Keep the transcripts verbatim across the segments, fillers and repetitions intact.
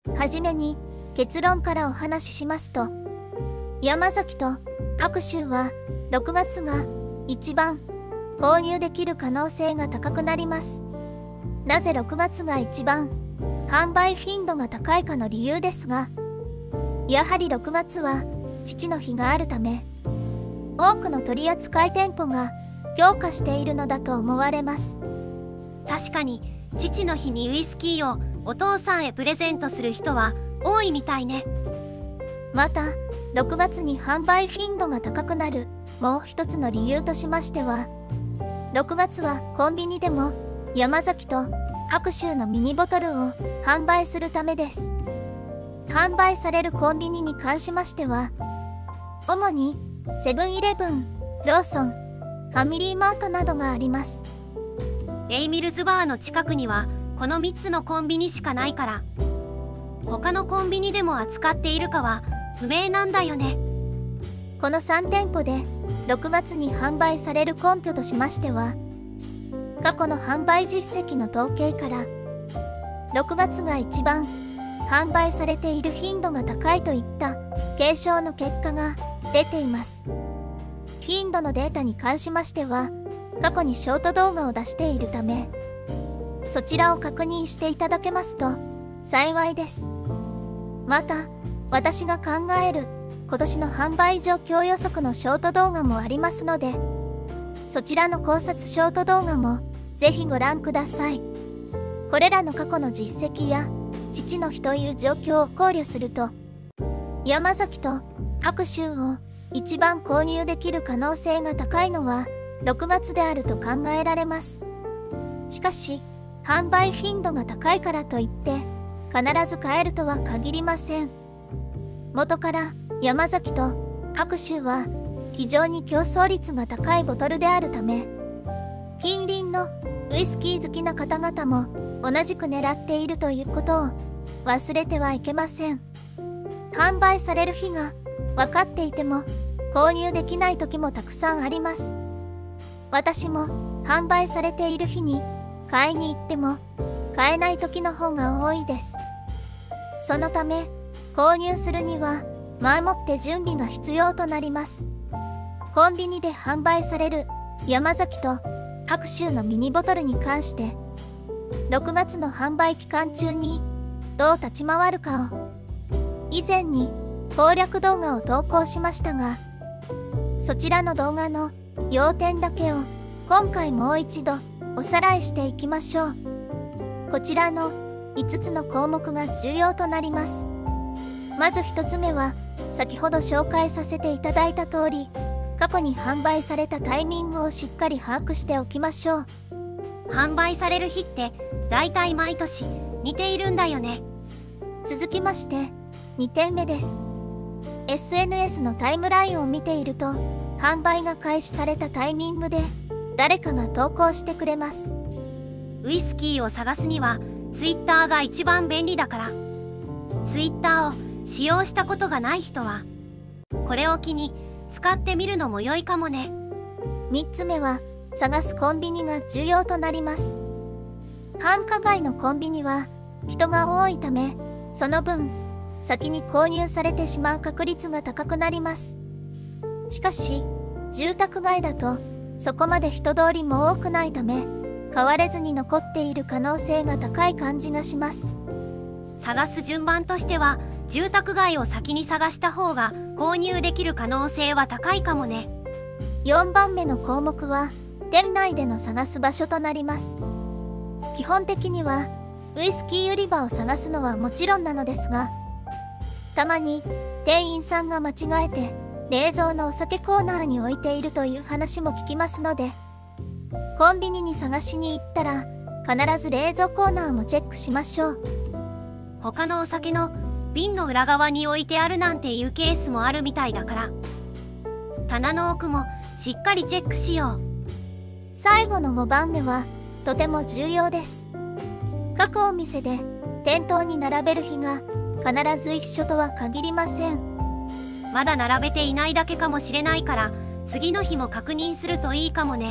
はじめに結論からお話ししますと、山崎と白州はろくがつが一番購入できる可能性が高くなります。なぜろくがつが一番販売頻度が高いかの理由ですが、やはりろくがつは父の日があるため、多くの取扱店舗が強化しているのだと思われます。 確かに父の日にウイスキーをお父さんへプレゼントする人は多いみたいね。 またろくがつに販売頻度が高くなるもう一つの理由としましては、ろくがつはコンビニでも山崎と白州のミニボトルを販売するためです。販売されるコンビニに関しましては、主にセブンイレブン、ローソン、ファミリーマートなどがあります。 レイミルズバーの近くにはこのみっつのコンビニしかないから、他のコンビニでも扱っているかは不明なんだよね。 このさん店舗でろくがつに販売される根拠としましては、過去の販売実績の統計からろくがつが一番販売されている頻度が高いといった検証の結果が出ています。頻度のデータに関しましては過去にショート動画を出しているため、そちらを確認していただけますと幸いです。また私が考える今年の販売状況予測のショート動画もありますので、そちらの考察ショート動画もぜひご覧ください。これらの過去の実績や父の日という状況を考慮すると、山崎と白州を一番購入できる可能性が高いのはろくがつであると考えられます。しかし販売頻度が高いからといって必ず買えるとは限りません。元から山崎と白州は非常に競争率が高いボトルであるため、近隣のウイスキー好きな方々も同じく狙っているということを忘れてはいけません。販売される日が分かっていても購入できない時もたくさんあります。私も販売されている日に買いに行っても買えない時の方が多いです。そのため購入するには前もって準備が必要となります。コンビニで販売される山崎と白州のミニボトルに関してろくがつの販売期間中にどう立ち回るかを以前に攻略動画を投稿しましたが、そちらの動画の要点だけを今回もう一度おさらいしていきましょう。こちらのいつつの項目が重要となります。まずひとつめは先ほど紹介させていただいた通り、過去に販売されたタイミングをしっかり把握しておきましょう。 販売される日ってだいたい毎年似ているんだよね。 続きましてにてんめです。 エスエヌエス のタイムラインを見ていると販売が開始されたタイミングで誰かが投稿してくれます。 ウイスキーを探すには Twitter が一番便利だから、 Twitter を使用したことがない人はこれを機に使ってみるのも良いかもね。 みっつめは探すコンビニが重要となります。繁華街のコンビニは人が多いため、その分先に購入されてしまう確率が高くなります。しかし住宅街だとそこまで人通りも多くないため、買われずに残っている可能性が高い感じがします。 探す順番としては住宅街を先に探した方が購入できる可能性は高いかもね。 よんばんめの項目は店内での探す場所となります。基本的にはウイスキー売り場を探すのはもちろんなのですが、たまに店員さんが間違えて冷蔵のお酒コーナーに置いているという話も聞きますので、コンビニに探しに行ったら必ず冷蔵コーナーもチェックしましょう。 他のお酒の瓶の裏側に置いてあるなんていうケースもあるみたいだから、棚の奥もしっかりチェックしよう。 最後のごばんめはとても重要です。各お店で店頭に並べる日が必ず一緒とは限りません。 まだ並べていないだけかもしれないから、次の日も確認するといいかもね。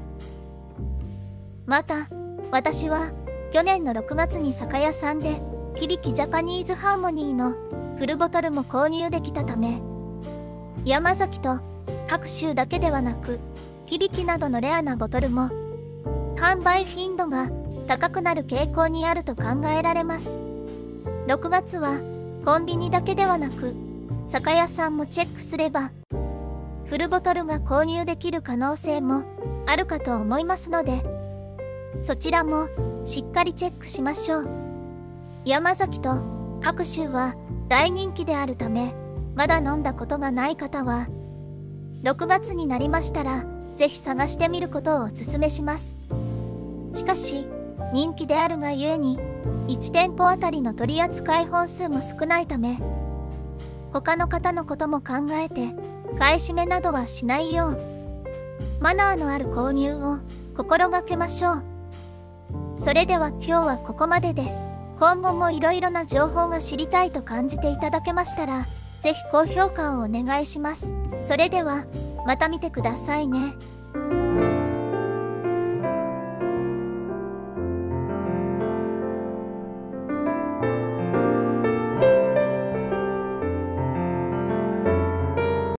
また私は去年のろくがつに酒屋さんで響きジャパニーズハーモニーのフルボトルも購入できたため、山崎と白州だけではなく響きなどのレアなボトルも販売頻度が高くなる傾向にあると考えられます。ろくがつはコンビニだけではなく酒屋さんもチェックすればフルボトルが購入できる可能性もあるかと思いますので、そちらもしっかりチェックしましょう。山崎と白州は大人気であるため、まだ飲んだことがない方はろくがつになりましたらぜひ探してみることをおすすめします。しかし人気であるがゆえにいち店舗あたりの取り扱い本数も少ないため、他の方のことも考えて買い占めなどはしないようマナーのある購入を心がけましょう。それでは今日はここまでです。今後もいろいろな情報が知りたいと感じていただけましたら、ぜひ高評価をお願いします。それではまた見てくださいね。